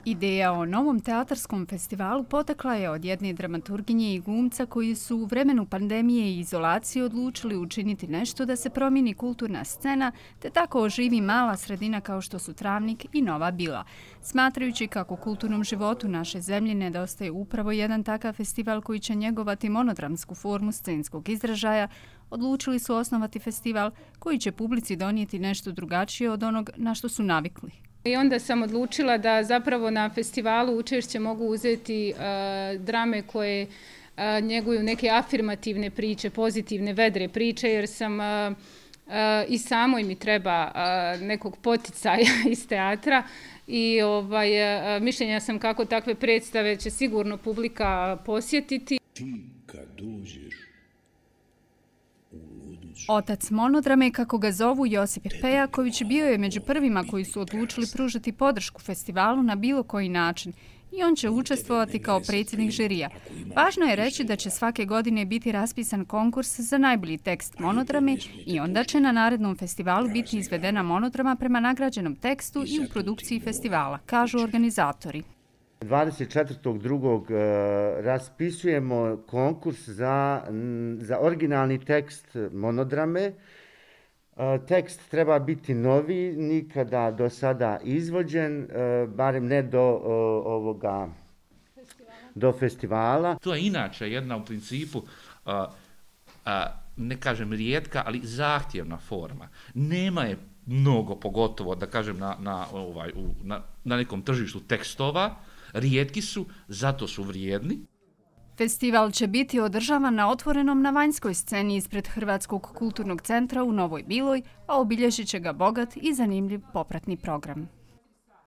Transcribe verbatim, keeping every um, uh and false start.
Ideja o novom teatarskom festivalu potekla je od jedne dramaturginje i glumca koji su u vremenu pandemije i izolacije odlučili učiniti nešto da se promijeni kulturna scena te tako oživi mala sredina kao što su Travnik i Nova Bila. Smatrajući kako kulturnom životu naše zemlje nedostaje upravo jedan takav festival koji će njegovati monodramsku formu scenskog izražaja, odlučili su osnovati festival koji će publici donijeti nešto drugačije od onog na što su navikli. I onda sam odlučila da zapravo na festivalu učešće mogu uzeti uh, drame koje uh, njeguju neke afirmativne priče, pozitivne, vedre priče, jer sam uh, uh, i samoj mi treba uh, nekog poticaja iz teatra i ovaj, uh, mišljenja sam kako takve predstave će sigurno publika posjetiti. Ti kad dođeš Otac monodrame, kako ga zovu, Josip Pejaković, bio je među prvima koji su odlučili pružiti podršku festivalu na bilo koji način i on će učestvovati kao predsjednik žirija. Važno je reći da će svake godine biti raspisan konkurs za najbolji tekst monodrame i onda će na narednom festivalu biti izvedena monodrama prema nagrađenom tekstu i u produkciji festivala, kažu organizatori. dvadeset četvrtog drugog raspisujemo konkurs za, za originalni tekst monodrame. Tekst treba biti novi, nikada do sada izvođen, barem ne do ovoga do festivala. To je inače jedna u principu, a, a, ne kažem rijetka, ali zahtjevna forma. Nema je mnogo, pogotovo da kažem na, na, ovaj, u, na, na nekom tržištu tekstova. Rijetki su, zato su vrijedni. Festival će biti održavan na otvorenom na vanjskoj sceni ispred Hrvatskog kulturnog centra u Novoj Biloj, a obilježit će ga bogat i zanimljiv popratni program.